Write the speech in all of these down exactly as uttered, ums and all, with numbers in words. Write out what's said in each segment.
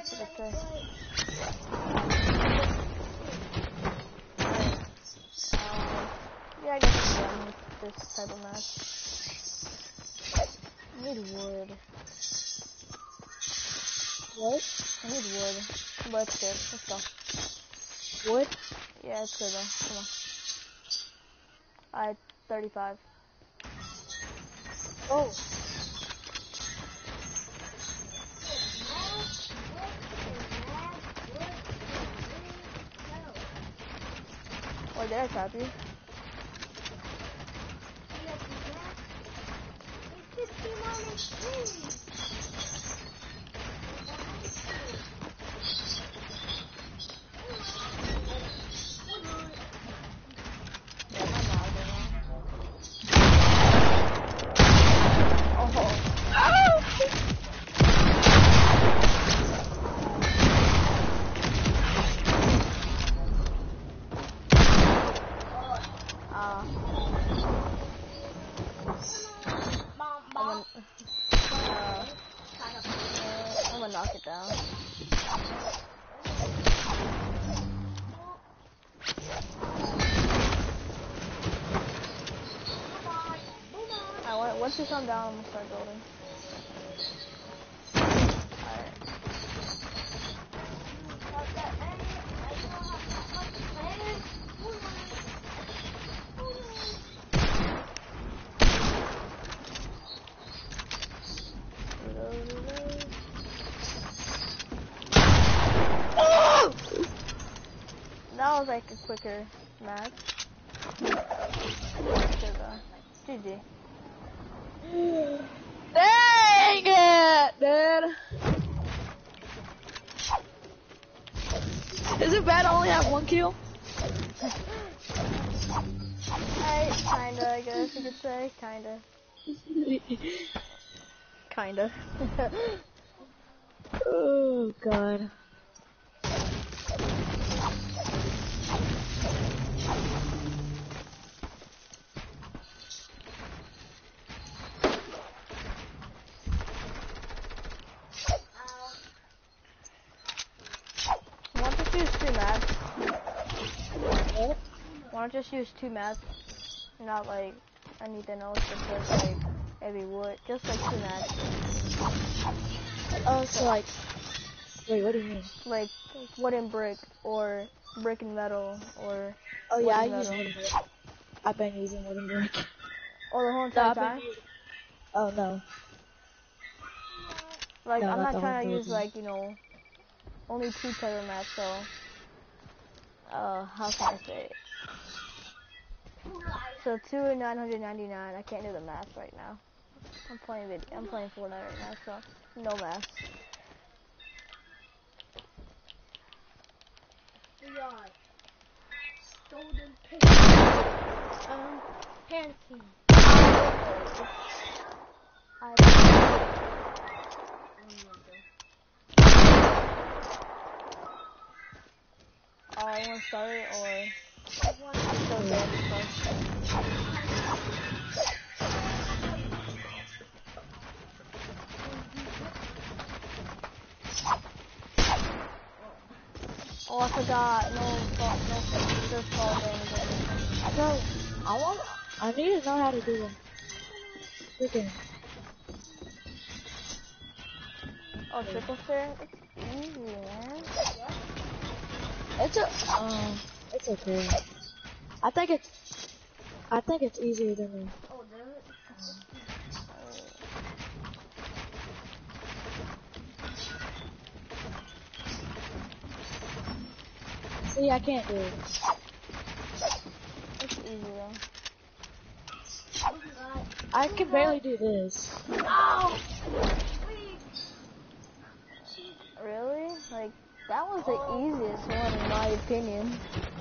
that's what I say. Um, yeah, I guess I'm done with this type of match. I need wood. What? I need wood. But it's good. Let's go. Wood? Yeah, it's good though. Come on. Alright, thirty-five. Oh. Oh, did I trap you? Knock it down. Alright, once you come down, I'm gonna start building. Alright. That was like a quicker match. G G. Dang it, dude. Is it bad I only have one kill? I kinda, I guess you could say. Kinda. Kinda. Oh, God. Why don't just use two maps, not like anything else, because like every wood, just like two maps. Oh, so like, wait, what do you mean? Like wood and brick, or brick and metal, or oh yeah, I metal. use wood and brick. I've been using wood and brick. Oh, the whole entire no, time? Oh no. Like no, I'm not not trying to use time. like you know only two type of maps, so uh how can I say it? So two and nine hundred ninety-nine. I can't do the math right now. I'm playing video. I'm playing Fortnite right now, so no math. We are golden pig. Um, Panicking. I. Oh, I want to start it, or I'm still dead. Oh, I forgot. No, no, no, just fall damage. No, I want. I need to know how to do them. Freaking. Oh, triple stare? It's easy, man. It's a. Um. It's okay. I think it's. I think it's easier than me. Oh, there it is. See, I can't do it. It's easy though. I can barely do this. Ow! Really? Like, that was the easiest one in my opinion.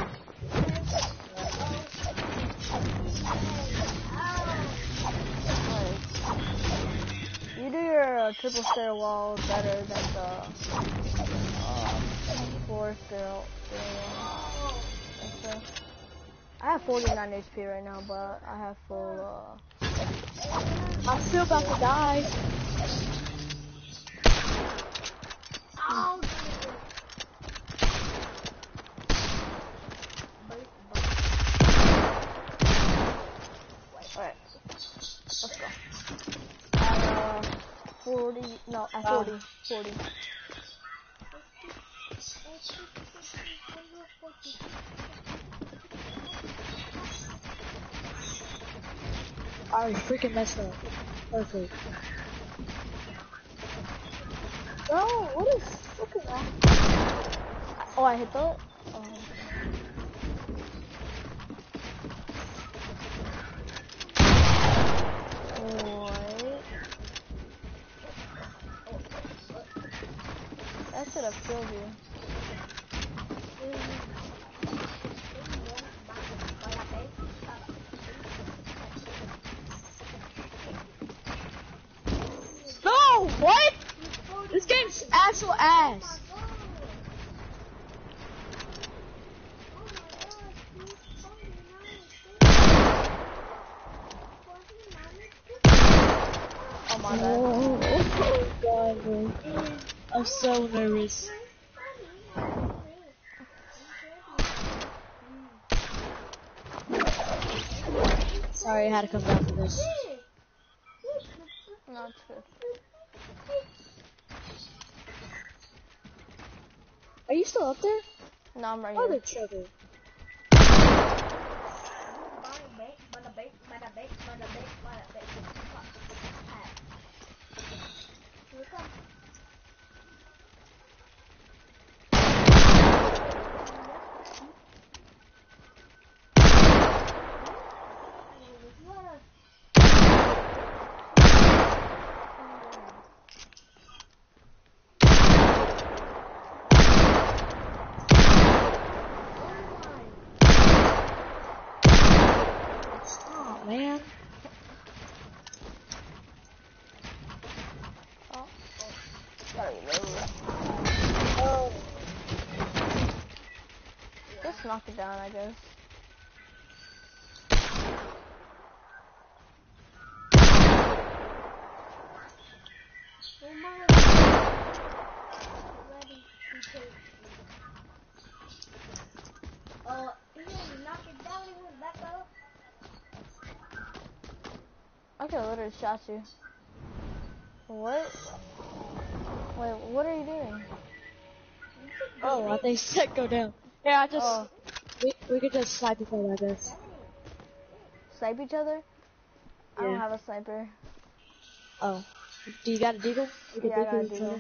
Like, you do your uh, triple stair wall better than the uh, four stair wall. So, I have forty-nine H P right now, but I have full, uh... I'm still about to die. Ow! Wow. forty, forty. I freaking messed up. Perfect. Bro, what is fucking that? Oh, I hit the. Oh. What? That should have killed you. No! What? This game's actual ass. Oh my bad. Oh, oh god, bro. I'm so nervous. Sorry, I had to come down for this. No, it's good. Are you still up there? No, I'm right Oh, here. the trouble. Stop, man. Oh. Gotta reload. Oh. Just knock it down, I guess. Uh, he didn't knock it down, he went back up. I could literally shot you. What? Wait, what are you doing? Oh, I think said go down. Yeah, I just Oh, we we could just snipe each other, I guess. snipe each other? I don't Yeah. have a sniper. Oh, do you got a deagle? We could Yeah, I got a deagle each deagle.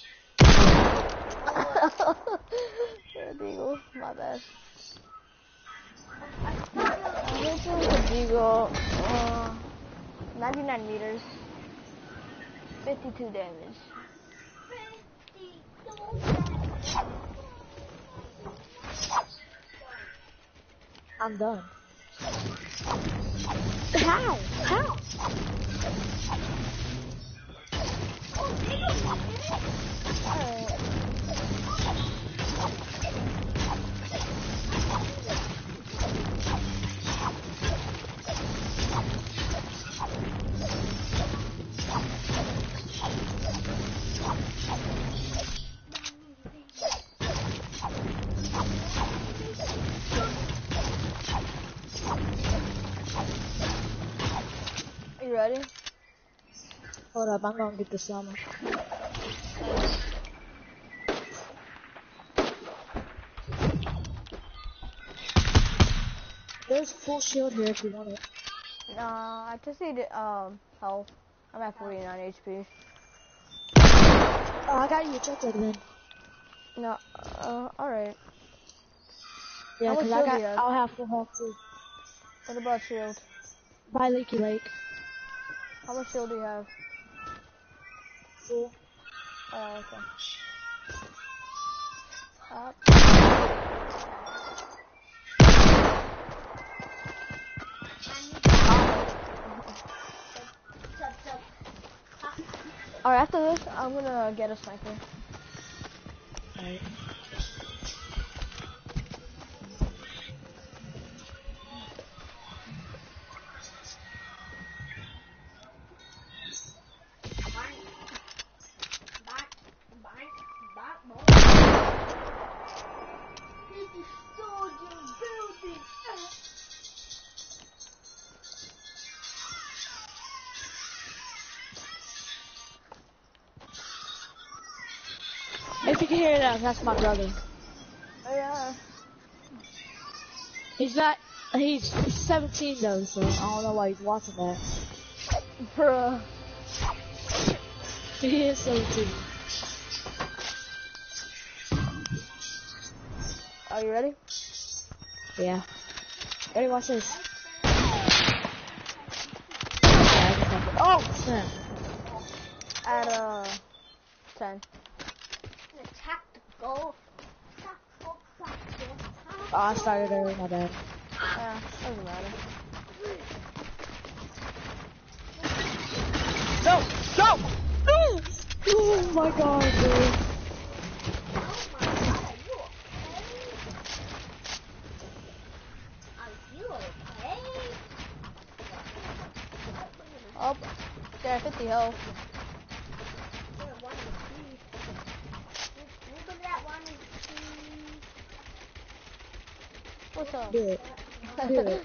other. Yeah, deagle, my bad. I hit you with a deagle. Uh, ninety-nine meters. fifty-two damage. I'm done. How? How? Alright. You ready? Hold up, I'm gonna get the summer. There's full shield here if you want it. Nah, I just need um health. I'm at forty-nine H P. Oh, I got you a checker then. No, uh, alright. Yeah, How much cause I shield do got, you have? I'll have full health too. What about shield? By Leaky Lake. How much shield do you have? Full. Oh, okay. Up. Alright, after this, I'm gonna get a sniper. Alright. If you can hear that, that's my brother. Oh yeah. He's not. He's seventeen though, so I don't know why he's watching that. Bruh. He is seventeen. Are you ready? Yeah. Ready? Watch this. Oh snap! At uh ten. Tactical. Tactical. Tactical. Oh, I started early. My bad. Yeah, doesn't matter. No! No! No! Oh my god, dude. Oh my god, are you okay? Are you okay? Oh, yeah, fifty health. Yeah, one and two. Look at that one and two. What's up? Do it. Do it.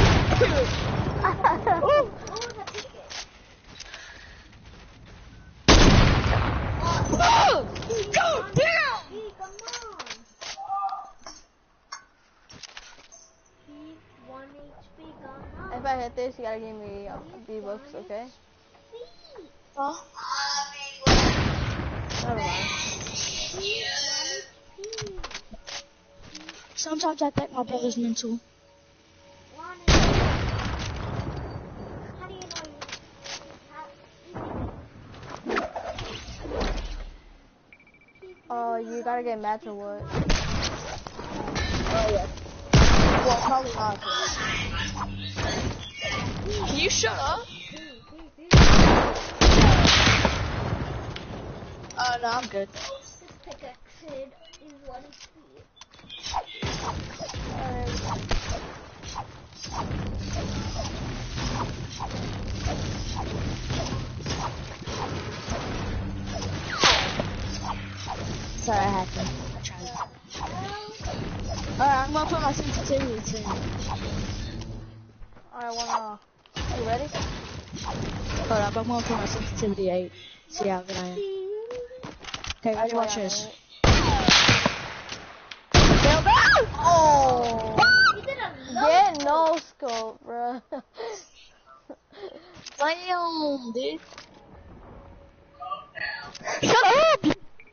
Oh, the ticket. Oh! Go down! Hey, come on. Keep one H P, come on. If I hit this, you gotta give me uh, V-Bucks, okay? Huh? Never mind. Sometimes I think my brother's mental. One H P. How do you know you? How, Uh, you gotta get mats or what? Oh yeah. Well, probably not. Can you shut up? Uh, no, I'm good. This pickaxe is one H P. Sorry, I had to. I tried. Alright, I'm gonna put my sensitivity to. Alright, wanna... You ready? Hold up, I'm gonna put my sensitivity eight. See how good I am. Okay, ready? Watch this. Oh! You did a Get no scope, bro. Damn, dude. Shut up!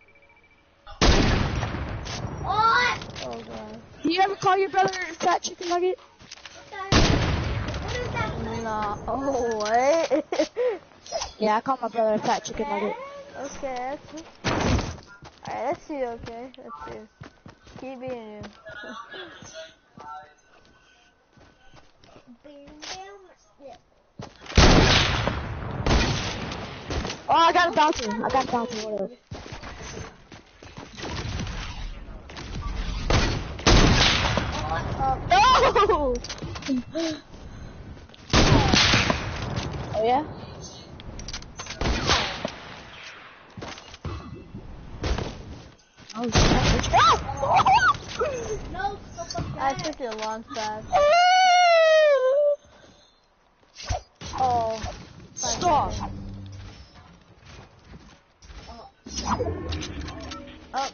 What? Oh god. Do you ever call your brother a fat chicken nugget? What is that? Nah. Oh, wait. Yeah, I call my brother a fat chicken nugget. Okay, that's it. Alright, let's see, okay? Let's see. Keep being you. Oh, I got a bouncer. I got a bouncer. Whatever. Uh, No! Oh yeah? Oh shit. No, stop I that. took your launch pad. Oh. five Stop. seconds. Oh.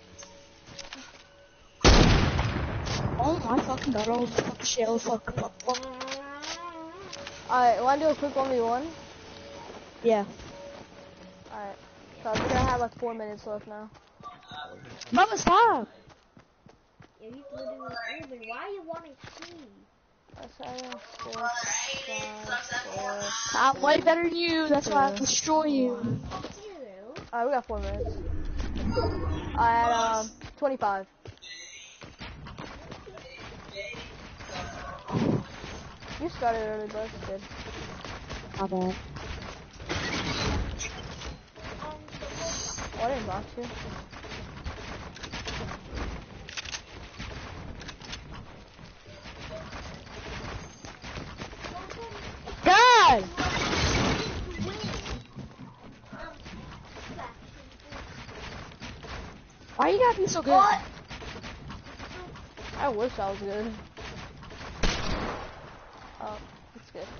Oh my fucking god, oh fuck shit, oh fuck, fuck, fuck. Alright, wanna do a quick one v one? Yeah. Alright. So we're gonna have like four minutes left now. Mama, stop! Yeah, he's literally screaming. Why are you wanting to see? Seven, six, five, four. I'm way better than you, that's why I destroy you. Ew. Alright, we got four minutes. Alright, um, twenty-five. You started early, but it's good. My bad. Oh, I didn't box you. God! Why you gotta be so good? What? I wish I was good. Oh, that's good.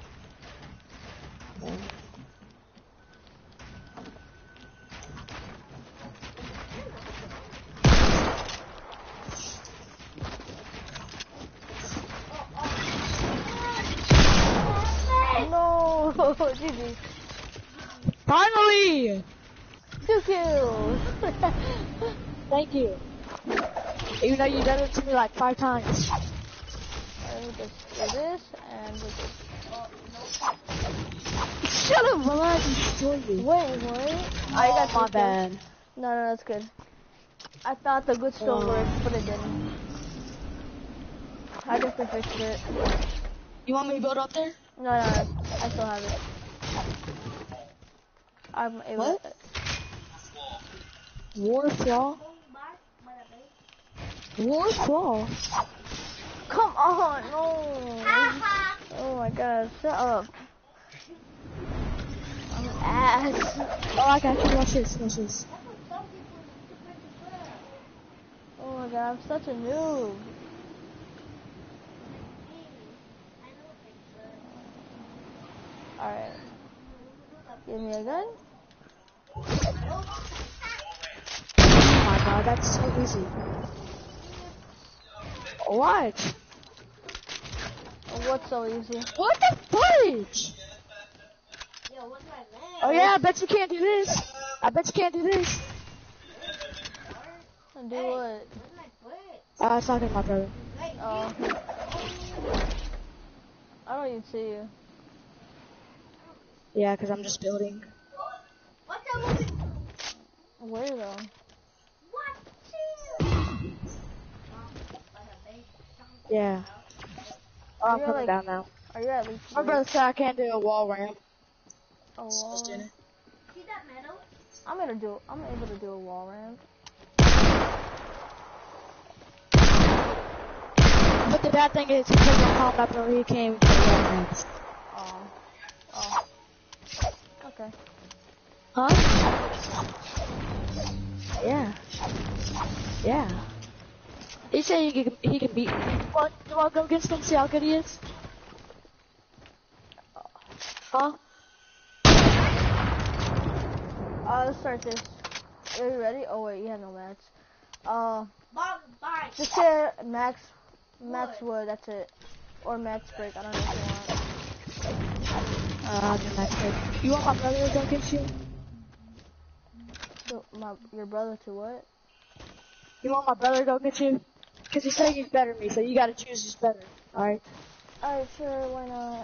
Oh, G G. Finally! Two kills. Thank you. Even though you done it to me like five times. Let me just do this and do this. Shut up, while I destroy you. Wait, wait. I Oh, got my two bad. kills. No, no, that's good. I thought the good still Oh. worked, but it didn't. I just fixed it. You want me to build up there? No, no, I still have it. I'm able What? to. War Claw? War Claw? Come on, no. Oh my god, shut up. I'm ass. Oh, I got you. Watch this. Watch this. Oh my god, I'm such a noob. Alright. Give me a gun. Oh my god, that's so easy. What? What's so easy? What the fudge? Oh yeah, I bet you can't do this. I bet you can't do this. Do what? Uh, I was talking to my brother. Oh. I don't even see you. Yeah, because I'm just building. Where though? Yeah. Oh, I'm You're coming like- down now. Are you at least? My brother said I can't do a wall ramp. A So I wall was doing ramp? it. I'm gonna do. I'm able to do a wall ramp. But the bad thing is, because of combat build, he can't even do wall ramps. Oh. Oh. Okay. Huh? Yeah. Yeah. He said he can, he can beat me. What? You wanna go against him, see how good he is? Huh? Uh, let's start this. Are you ready? Oh wait, you have no mats. Uh, just share max, max wood. That's it. Or max brick. I don't know if you want. Uh, the next one. You want my brother to go against you? So my your brother to what? You want my brother to go against you? Because he's saying he's better than me, so you gotta choose who's better. Alright? Alright, sure. Why not?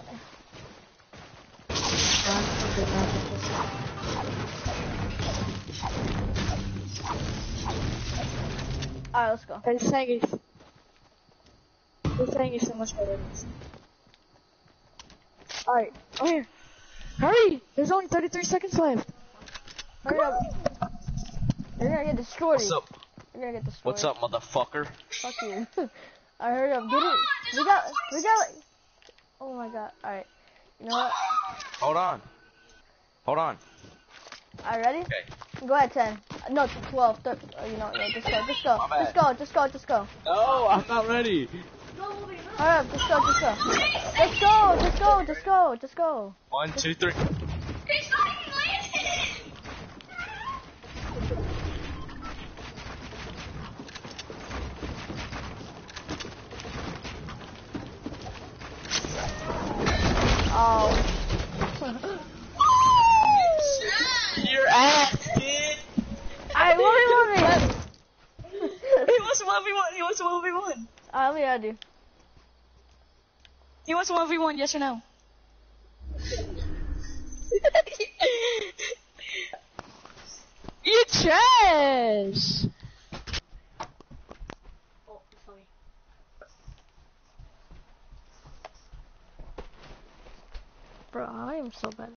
Alright, let's go. He's saying he's... He's saying he's so much better than us. Alright, come here. Hurry! There's only thirty-three seconds left. Hurry up. You're gonna get destroyed. What's up? You're gonna get destroyed. What's up, motherfucker? Fuck you. Alright, hurry up. Get it. We got. We got. Oh my god. Alright. You know what? Hold on. Hold on. Alright, ready? Okay. Go ahead, ten. Uh, No, twelve. Thir oh, you know, yeah, just go. Just go. My bad. Just go. Just go. Just go. No, I'm not ready. Hurry up. Just go. Just go. Let's go. Just go. Just go. Just go. One, two, three. Oh. Your ass, kid! Alright, what do you want me? He wants one v one, he wants one v one. Alright, let me add you. He wants one v one, yes or no? You trash! Oh, sorry. Bro, I am so bad.